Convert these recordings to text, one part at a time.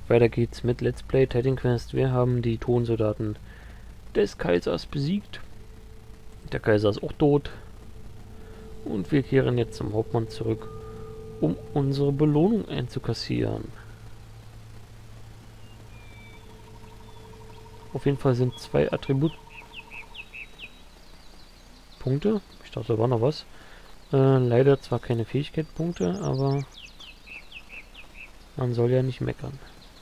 Weiter geht's mit Let's Play Titan Quest. Wir haben die Thronsoldaten des Kaisers besiegt. Der Kaiser ist auch tot. Und wir kehren jetzt zum Hauptmann zurück, um unsere Belohnung einzukassieren. Auf jeden Fall sind 2 Attributpunkte. Ich dachte, da war noch was. Leider zwar keine Fähigkeitspunkte, aber man soll ja nicht meckern.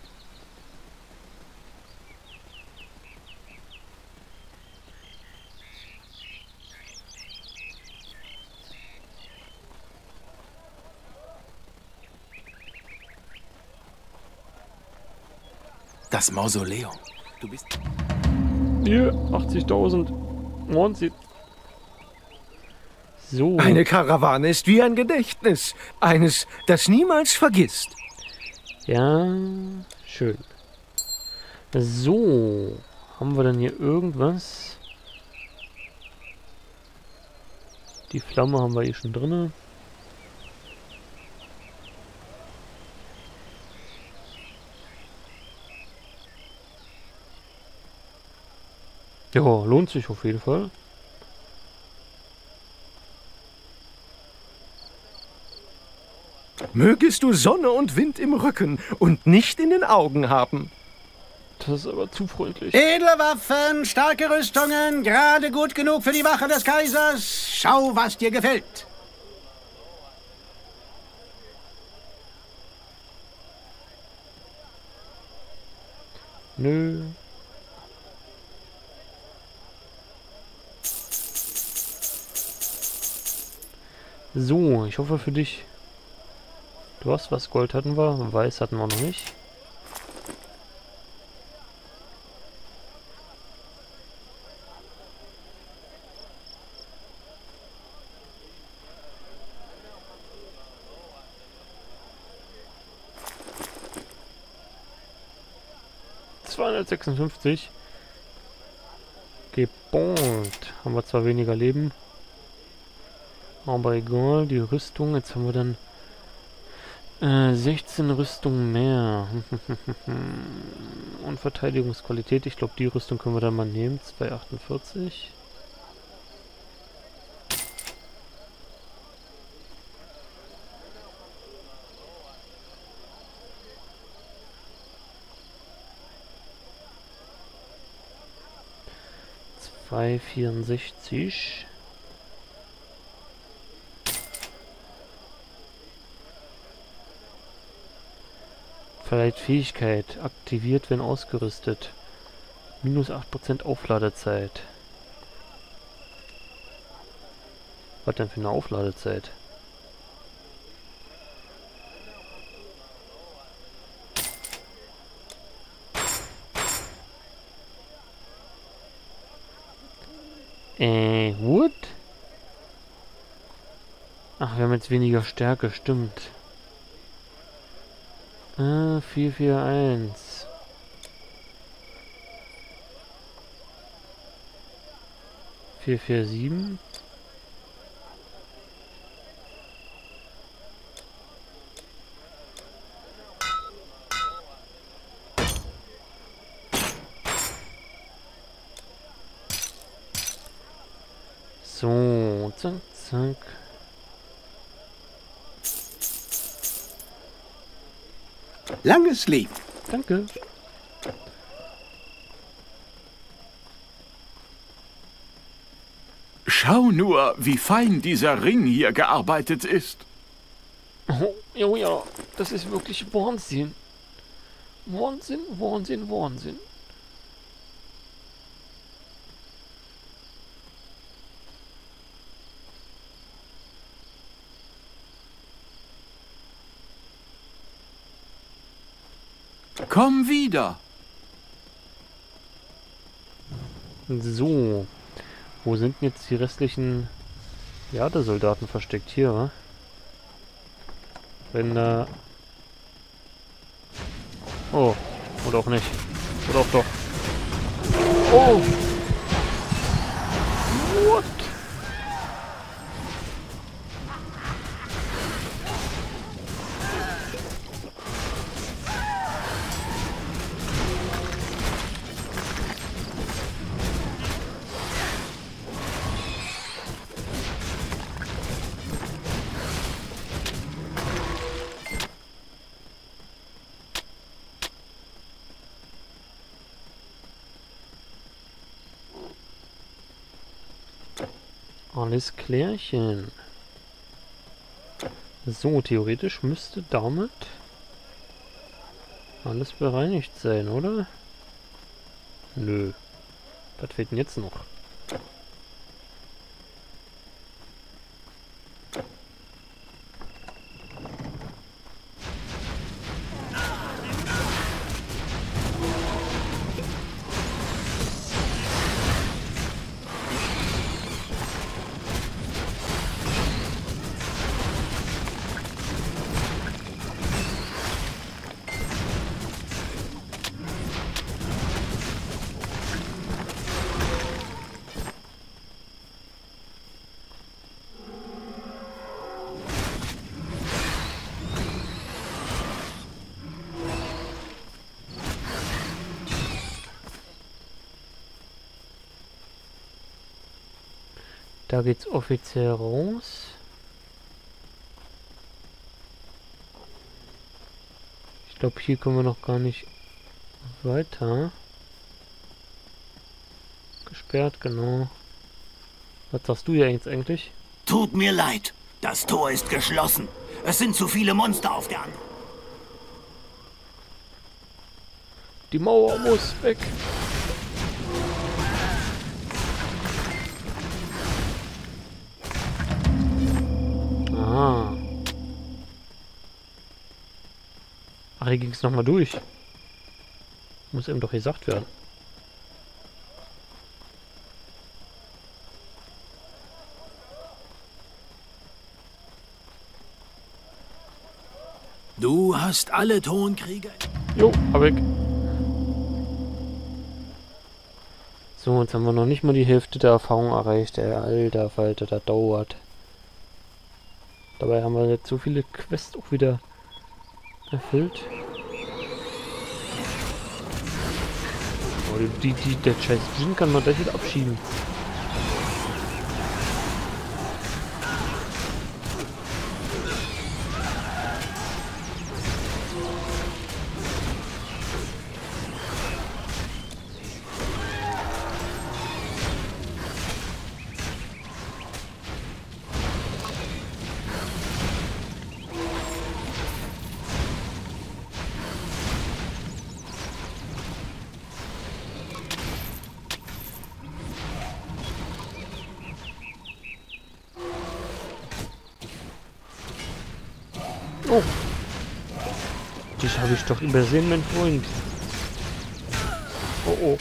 Das Mausoleum. Du bist... Hier, 80.000. Wahnsinn. So. Eine Karawane ist wie ein Gedächtnis. Eines, das niemals vergisst. Ja, schön. So. Haben wir denn hier irgendwas? Die Flamme haben wir hier schon drin. Ja, lohnt sich auf jeden Fall. Mögest du Sonne und Wind im Rücken und nicht in den Augen haben. Das ist aber zu freundlich. Edle Waffen, starke Rüstungen, gerade gut genug für die Wache des Kaisers. Schau, was dir gefällt. Nö. So, ich hoffe für dich. Du hast was, Gold hatten wir, Weiß hatten wir noch nicht. ...256. Gebongt. Haben wir zwar weniger Leben. Aber egal, die Rüstung, jetzt haben wir dann 16 Rüstungen mehr. Und Verteidigungsqualität, ich glaube die Rüstung können wir dann mal nehmen, 248. ...264. Verleiht Fähigkeit. Aktiviert, wenn ausgerüstet. Minus 8% Aufladezeit. Was denn für eine Aufladezeit? What? Ach, wir haben jetzt weniger Stärke, stimmt. 441. Vier, vier, sieben. So, zack, zack. Langes Leben. Danke. Schau nur, wie fein dieser Ring hier gearbeitet ist. Oh, ja, das ist wirklich Wahnsinn. Wahnsinn, Wahnsinn, Wahnsinn. Komm wieder. So. Wo sind denn jetzt die restlichen Soldaten versteckt? Hier, wa? Wenn da... Oh. Oder auch nicht. Oder auch doch. Oh! What? Alles klärchen. So, theoretisch müsste damit alles bereinigt sein, oder? Nö. Was fehlt denn jetzt noch? Da geht's offiziell raus. Ich glaube, hier kommen wir noch gar nicht weiter. Gesperrt, genau. Was sagst du hier jetzt eigentlich? Tut mir leid. Das Tor ist geschlossen. Es sind zu viele Monster auf der anderen. Die Mauer muss weg. Ah. Ach, hier ging es nochmal durch. Muss eben doch gesagt werden. Du hast alle Tonkrieger. Jo, hab ich. So, jetzt haben wir noch nicht mal die Hälfte der Erfahrung erreicht. Ey, alter Falter, das dauert. Dabei haben wir jetzt so viele Quests auch wieder erfüllt. Oh, der scheiß Djinn kann man gleich wieder abschieben. Oh. Dich habe ich doch übersehen, mein Freund. Oh oh.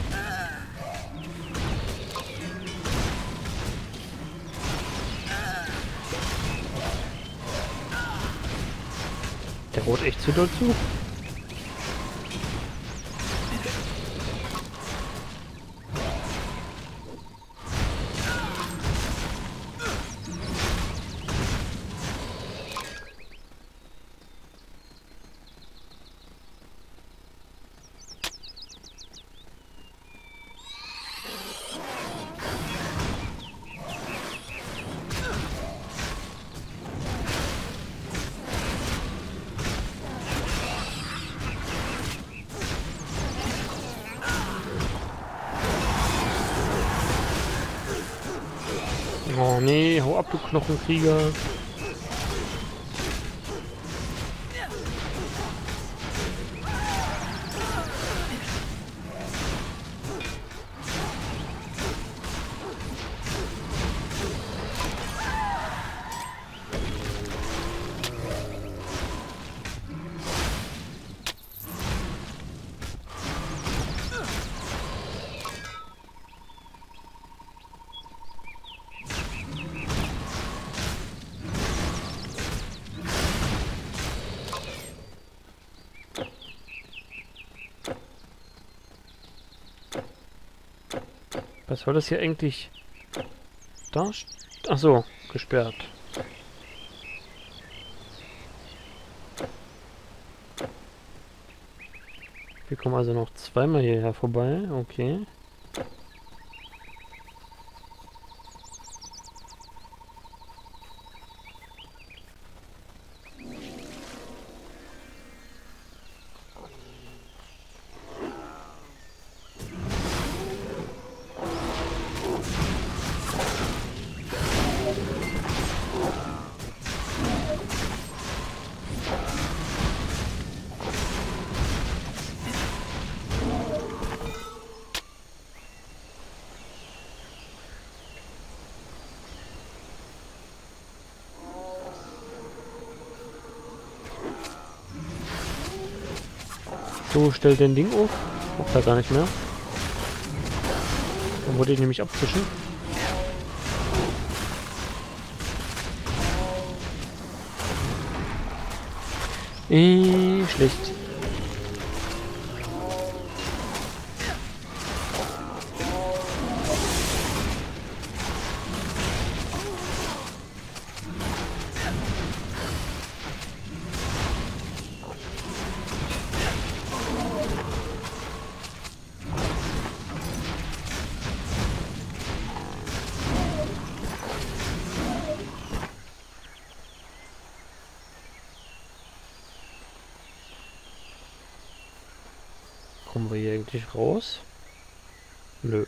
Der haut echt zu doll zu. Oh nee, hau ab, du Knochenkrieger. Was soll das hier eigentlich? Da? Ach so, gesperrt. Wir kommen also noch zweimal hierher vorbei. Okay. So, stell den Ding auf. Macht er gar nicht mehr. Dann wollte ich nämlich abzischen. Schlecht. Kommen wir hier eigentlich raus? Nö.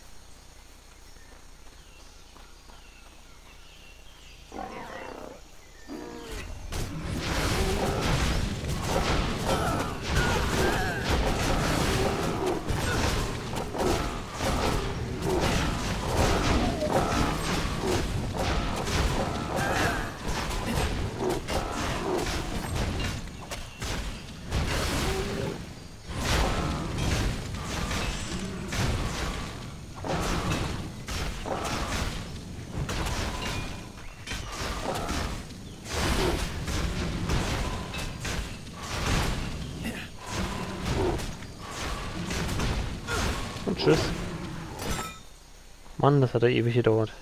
Und tschüss. Mann, das hat ja ewig gedauert.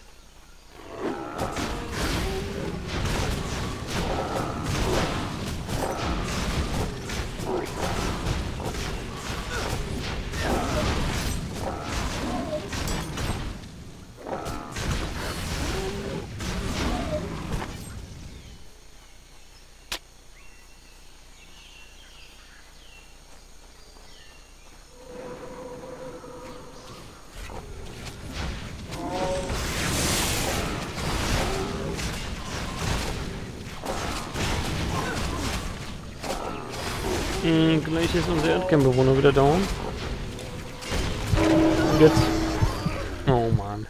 Gleich ist unser Erdkernbewohner wieder down. Und jetzt... Oh Mann.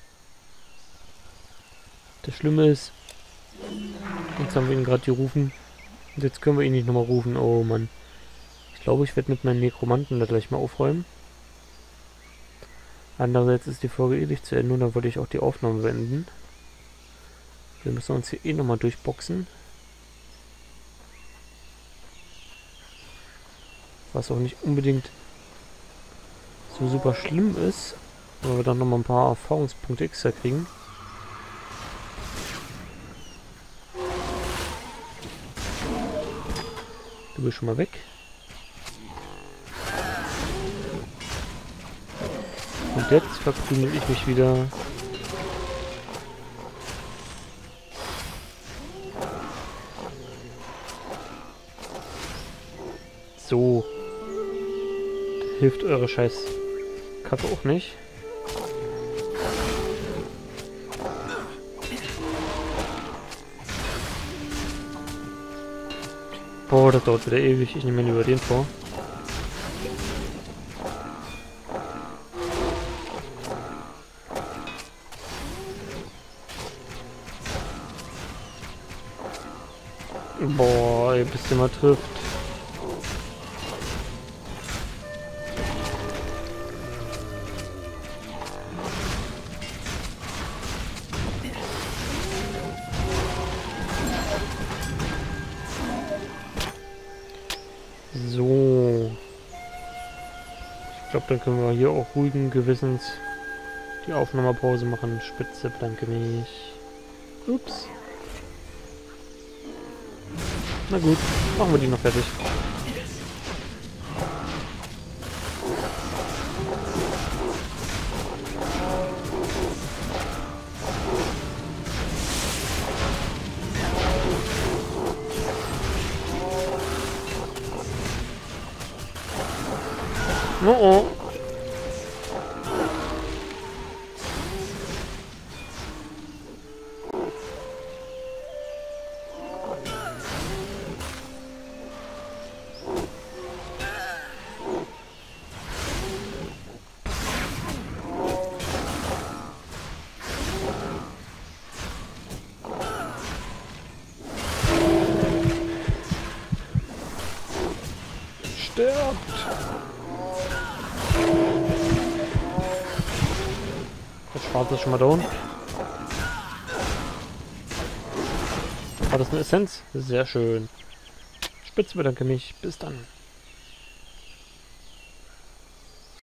Das Schlimme ist... Jetzt haben wir ihn gerade gerufen. Und jetzt können wir ihn nicht nochmal rufen. Oh Mann. Ich glaube, ich werde mit meinen Nekromanten da gleich mal aufräumen. Andererseits ist die Folge eh nicht zu Ende und dann wollte ich auch die Aufnahme beenden. Wir müssen uns hier eh nochmal durchboxen. Was auch nicht unbedingt so super schlimm ist, weil wir dann nochmal ein paar Erfahrungspunkte extra kriegen. Du bist schon mal weg. Und jetzt verkrümel ich mich wieder. So. Hilft eure scheiß Kacke auch nicht. Boah, das dauert wieder ewig. Ich nehme mir lieber den vor. Boah, ey, bis der mal trifft. So. Ich glaube, dann können wir hier auch ruhigen Gewissens die Aufnahmepause machen. Spitze, bedanke mich. Ups. Na gut, machen wir die noch fertig. Oh oh. Sterbt! Das Schwarze ist schon mal down. War das eine Essenz? Sehr schön. Spitze, bedanke mich. Bis dann.